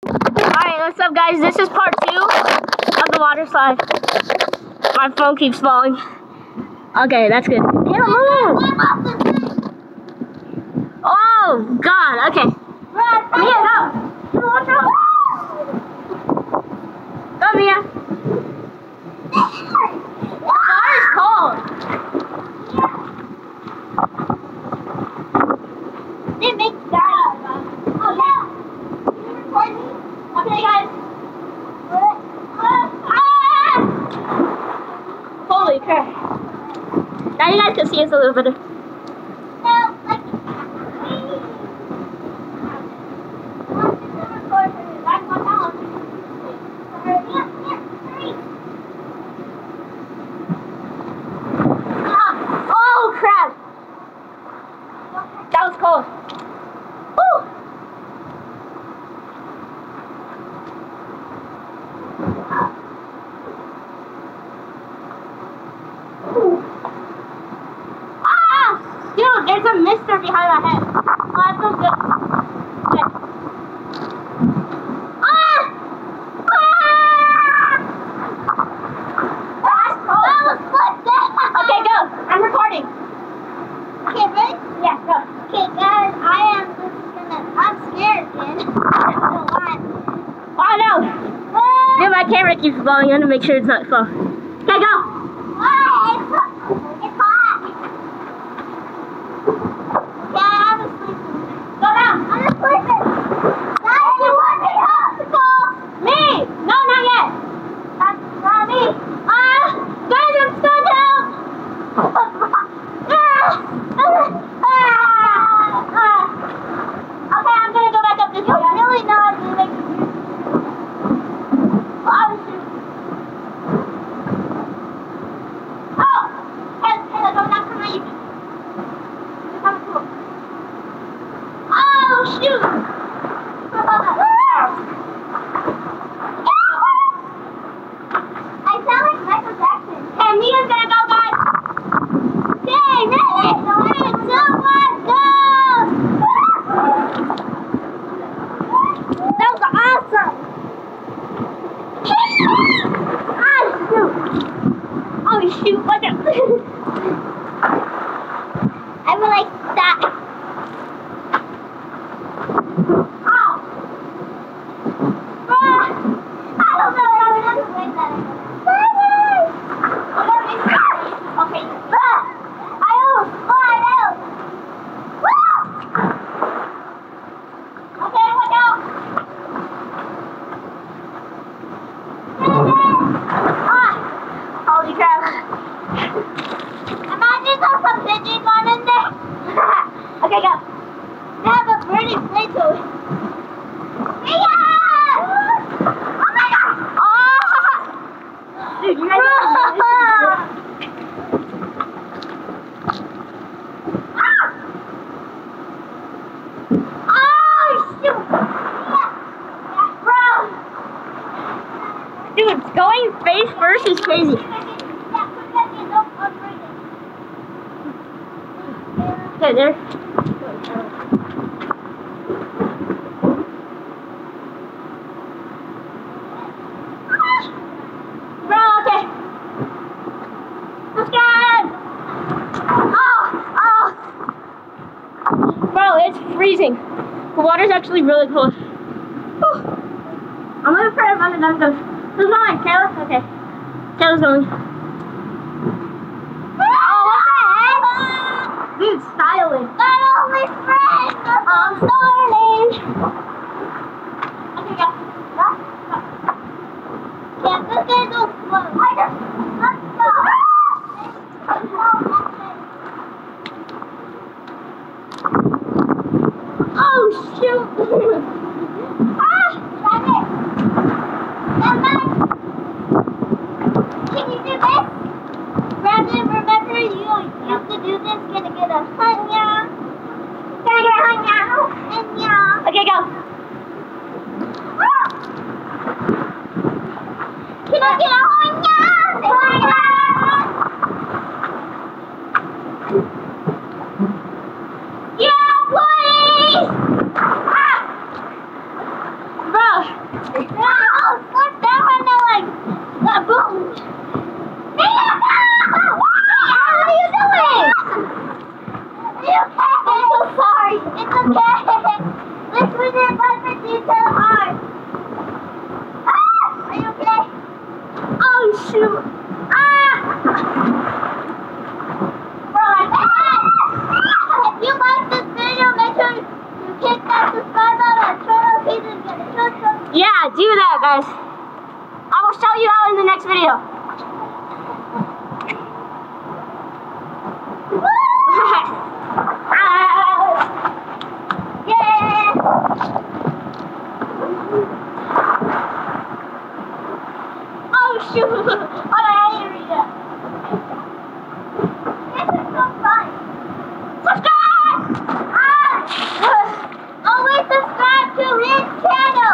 Alright, what's up guys? This is part 2 of the water slide. My phone keeps falling. Okay, that's good. Move! Oh god, okay. Mia, go! Go, Mia! The water's cold. They make that. Oh yeah. Okay, guys. Holy crap. Now you guys can see us a little bit. Oh crap. That was cold. Woo. Ah! Dude, there's a mister behind my head. Oh, that feels good. Okay. Ah! Ah! That's cold. That was good. Okay, go. I'm recording. Okay, ready? Yeah, go. Okay, guys, I'm scared, dude. Oh no! Dude, my camera keeps falling. I'm gonna make sure it's not fall. Okay, go! It's hot! Yeah, I'm asleep. Go down! I'm asleep! Guys, you want me hospital? Me! No, not yet! That's not me! Guys, I'm still down! Okay, I'm gonna go back up this way. I really know how to make it. Shoot, watch out. I would like that. Ow. I don't know how to explain that. Okay. I almost fly out. Okay, watch out. Holy crap. Imagine there's some pigeons on in there. Okay, go. They have a burning plate to it. Yeah! Oh my god! Oh! Dude, you guys Oh, shoot! Yeah. Bro! Dude, going face first is crazy. Okay, there. Bro, okay. Let's go. Oh. Bro, it's freezing. The water's actually really cold. Whew. I'm gonna try to run it down. Who's going? Taylor? Okay. Taylor's going. Dude, styling. My only friend. I'm styling. Okay, go. Yeah, this guy goes slow. Let's go. Oh shoot! That's it. Can you do this? Brandon, remember you used to do this. Gonna get a hunya. Gonna get a hunya. Hunya. Okay, go. Can I get a hunya? Hunya. Yeah, please. Bro. Look down on the leg. Boom. Mia, no! What are you doing? Are you okay? I'm so sorry. It's okay. Let's put it back with you to the heart. Are you okay? Oh, shoot. Bro, if you like this video, make sure you hit that subscribe button and turn on notifications. Yeah, do that, guys. I will show you out in the next video. Yeah. Oh shoot! Oh, I didn't read it. This is so fun. Subscribe! Always subscribe to his channel.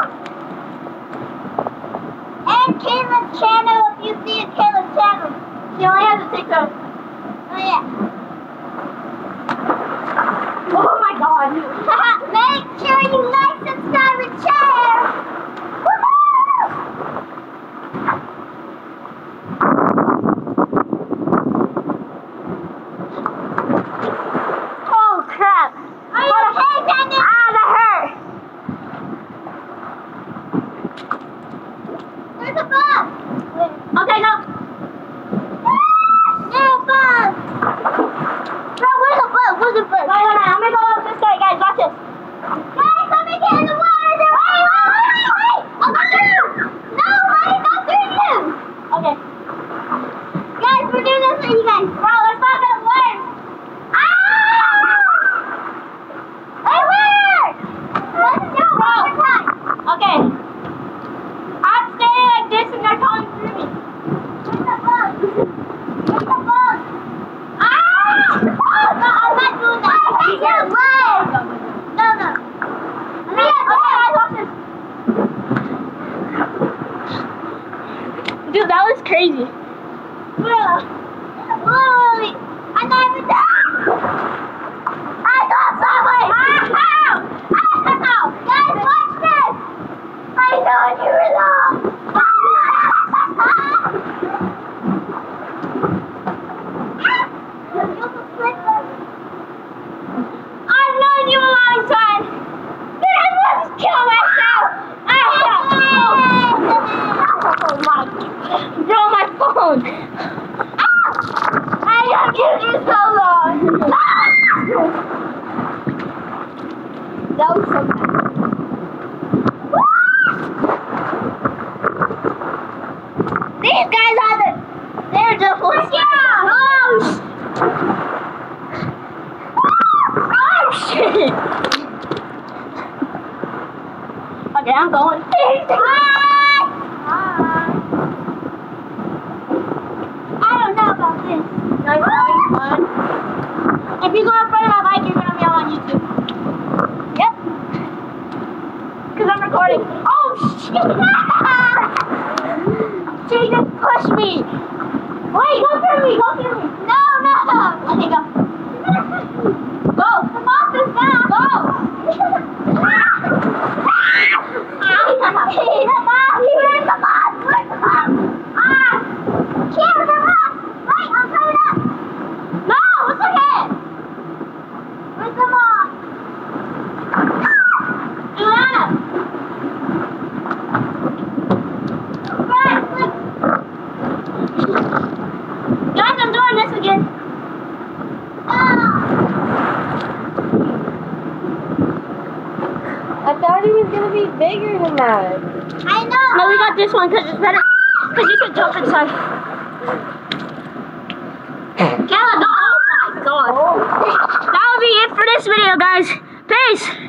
And Caleb's channel if you see a Caleb's channel. She only has a TikTok. Oh yeah. Oh my god. Make sure you like, subscribe, and share. Woohoo! Oh crap. Are you okay, Brandon? That hurt. There's a bug. Okay, go. No bug. Bro, where's the bug? Where's the bug? Wait, I'm gonna go up this way, guys. Watch this. Guys, let me get in the water. Wait. I'll go through you. No, let me go through you. Okay. Guys, we're doing this for you guys. Bro, it's not gonna work. It worked. Let's do it one more time. Okay. I'm standing like this and they're coming through me. Where's the bug? Where's the bug? Oh, no, I'm not doing that. I hate your leg. No. Okay, guys, watch this. Dude, that was crazy. Literally, I never died. I got somebody. Ow. Guys, watch this. I know you were wrong. I've known you a long time. But I must kill myself. Oh my god. Bro, my phone. I have used you so long. That was so bad. These guys they're just like, oh shit. Okay, I'm going. I don't know about this. Like, fun. If you go in front of my bike, you're gonna be on YouTube. Yep. Cause I'm recording. Oh shit! She just pushed me. Wait, go through me. No. Okay, go. Go. The moth is back. Go. Where's the moth? Here, the moth. Wait, I'll turn it up. No, it's okay. Where's the moth? Joanna. Guys, I'm doing this again. I thought it was gonna be bigger than that. I know. No, we got this one because it's better. Because you can jump inside. Kayla, no. Oh my god. That will be it for this video, guys. Peace.